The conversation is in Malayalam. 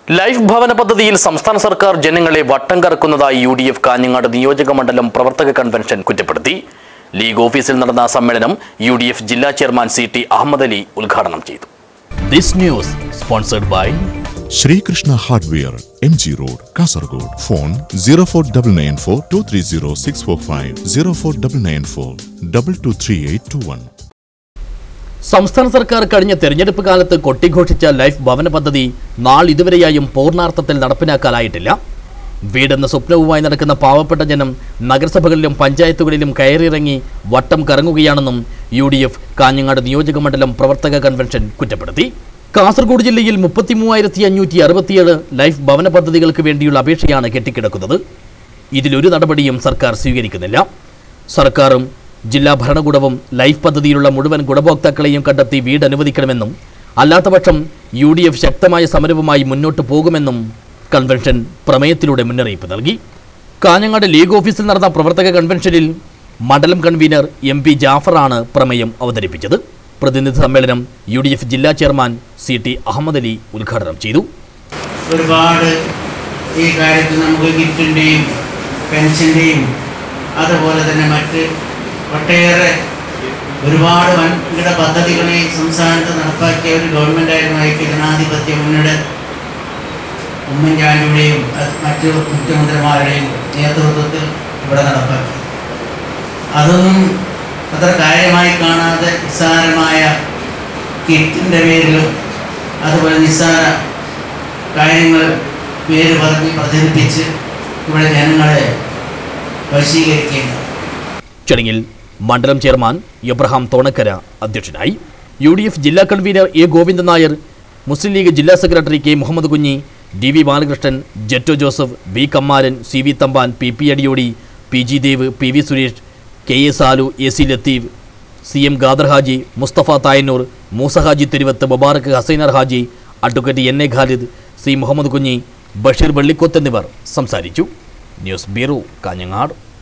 ലൈഫ് ഭവന പദ്ധതിയിൽ സംസ്ഥാന സർക്കാർ ജനങ്ങളെ വട്ടം കറക്കുന്നതായി UDF കാഞ്ഞങ്ങാട് നിയോജക മണ്ഡലം പ്രവർത്തക കൺവെൻഷൻ കുറ്റപ്പെടുത്തി. ലീഗ് ഓഫീസിൽ നടന്ന സമ്മേളനം UDF ജില്ലാ ചെയർമാൻ CT അഹമ്മദ് അലി ഉദ്ഘാടനം ചെയ്തു. This news sponsored by Shri Krishna Hardware, MG Road, Kasaragod. Phone 04994-230-645, 04994-223821. സംസ്ഥാന സർക്കാർ കഴിഞ്ഞ തെരഞ്ഞെടുപ്പ് കാലത്ത് കൊട്ടിഘോഷിച്ച ലൈഫ് ഭവന പദ്ധതി നാളിതുവരെയായും പൂർണ്ണാർത്ഥത്തിൽ നടപ്പിലാക്കാനായിട്ടില്ല. വീടെന്ന സ്വപ്നവുമായി നടക്കുന്ന പാവപ്പെട്ട ജനം നഗരസഭകളിലും പഞ്ചായത്തുകളിലും കയറിയിറങ്ങി വട്ടം കറങ്ങുകയാണെന്നും UDF കാഞ്ഞങ്ങാട് നിയോജക മണ്ഡലം പ്രവർത്തക കൺവെൻഷൻ കുറ്റപ്പെടുത്തി. കാസർഗോഡ് ജില്ലയിൽ 33,567 ലൈഫ് ഭവന പദ്ധതികൾക്ക് വേണ്ടിയുള്ള അപേക്ഷയാണ് കെട്ടിക്കിടക്കുന്നത്. ഇതിലൊരു നടപടിയും സർക്കാർ സ്വീകരിക്കുന്നില്ല. സർക്കാരും ജില്ലാ ഭരണകൂടവും ലൈഫ് പദ്ധതിയിലുള്ള മുഴുവൻ ഗുണഭോക്താക്കളെയും കണ്ടെത്തി വീട് അനുവദിക്കണമെന്നും അല്ലാത്തപക്ഷം UDF ശക്തമായ സമരവുമായി മുന്നോട്ട് പോകുമെന്നും കൺവെൻഷൻ പ്രമേയത്തിലൂടെ മുന്നറിയിപ്പ് നൽകി. കാഞ്ഞങ്ങാട് ലീഗ് ഓഫീസിൽ നടന്ന പ്രവർത്തക കൺവെൻഷനിൽ മണ്ഡലം കൺവീനർ MP ജാഫറാണ് പ്രമേയം അവതരിപ്പിച്ചത്. പ്രതിനിധി സമ്മേളനം UDF ജില്ലാ ചെയർമാൻ CT അഹമ്മദ് അലി ഉദ്ഘാടനം ചെയ്തു. ഒരുപാട് ഈ കാര്യത്തിൽ നമുക്ക് ഗിഫ്റ്റിൻ്റെയും പെൻഷൻ്റെയും അതുപോലെ തന്നെ മറ്റ് ഒട്ടേറെ ഒരുപാട് വൻകിട പദ്ധതികളെ സംസ്ഥാനത്ത് നടപ്പാക്കിയ ഒരു ഗവൺമെൻറ്റായിരുന്നു ഐക്യ ജനാധിപത്യ മുന്നണി ഉമ്മൻചാണ്ടിയുടെയും മറ്റു മുഖ്യമന്ത്രിമാരുടെയും നേതൃത്വത്തിൽ ഇവിടെ നടപ്പാക്കി. അതൊന്നും അത്ര കാര്യമായി കാണാതെ നിസ്സാരമായ കിറ്റിൻ്റെ പേരിലും അതുപോലെ നിസ്സാര കാര്യങ്ങൾ പേര് പറഞ്ഞ് പ്രചരിപ്പിച്ച് ഇവിടെ ജനങ്ങളെ വശീകരിക്കുകയാണ്. ചടങ്ങിൽ മണ്ഡലം ചെയർമാൻ എബ്രഹാം തോണക്കര അധ്യക്ഷനായി. UDF ജില്ലാ കൺവീനർ A ഗോവിന്ദൻ നായർ, മുസ്ലിം ലീഗ് ജില്ലാ secretary K Muhammad Kunhi, DV Balakrishnan, Jetto Joseph, V Kammaran, CV Thampan, PP Adiyodi, PG Dev, PV Suresh, KA Salu, AC Latheef, CM Khader Haji, Musthafa Thayannur, Moosa Haji Thiruvath, Mubarak Hassainar Haji, advocate NA Khalid, C Muhammad Kunhi, Basheer Vellikoth എന്നിവർ സംസാരിച്ചു. News bureau Kanhangad.